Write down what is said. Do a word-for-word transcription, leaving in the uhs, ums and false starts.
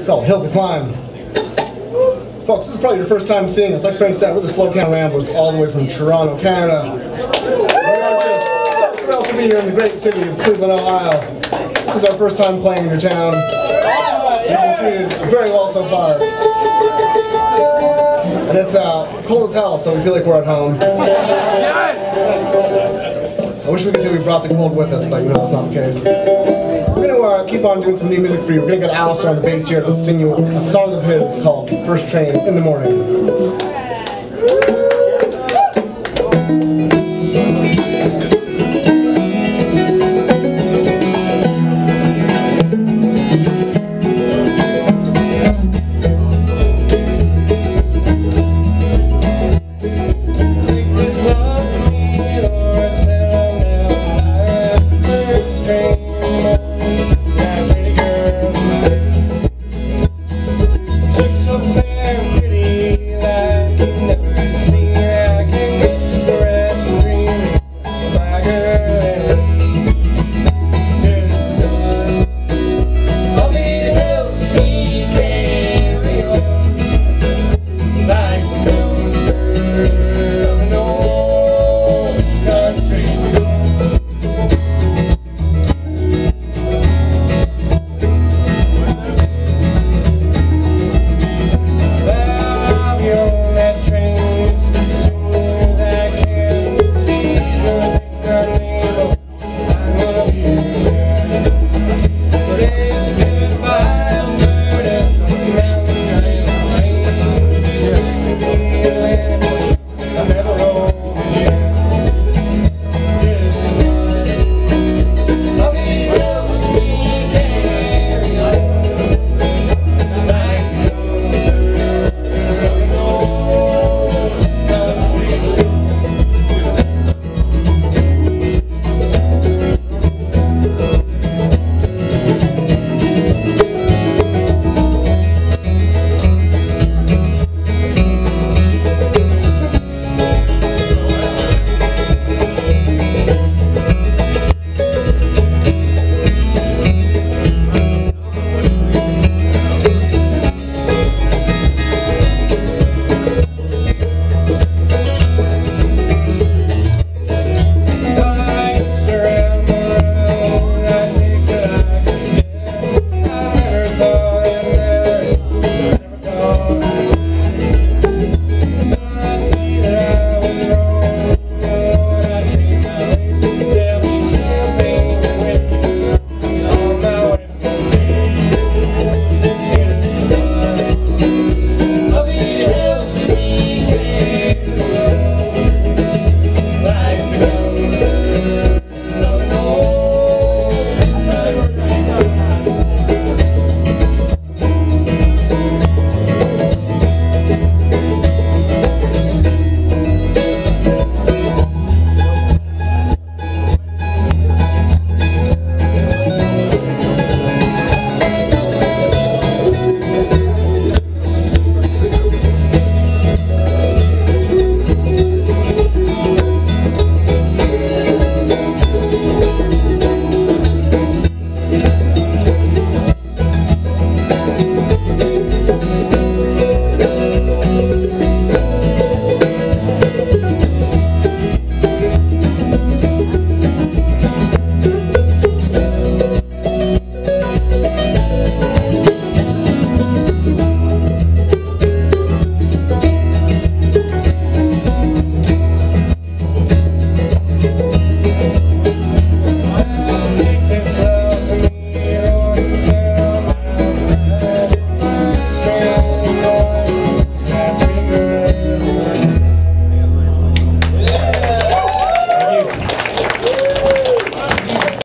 called Hill to Climb. Folks, this is probably your first time seeing us. Like Frank said, we're the Slocan Ramblers all the way from Toronto, Canada. We are just so thrilled to be here in the great city of Cleveland, Ohio. This is our first time playing in your town. We've been treated very well so far. And it's uh, cold as hell, so we feel like we're at home. Yes! I wish we could say we brought the cold with us, but you know that's not the case. We're going to uh, keep on doing some new music for you. We're going to get Alistair on the bass here to sing you a song of his called First Train in the Morning.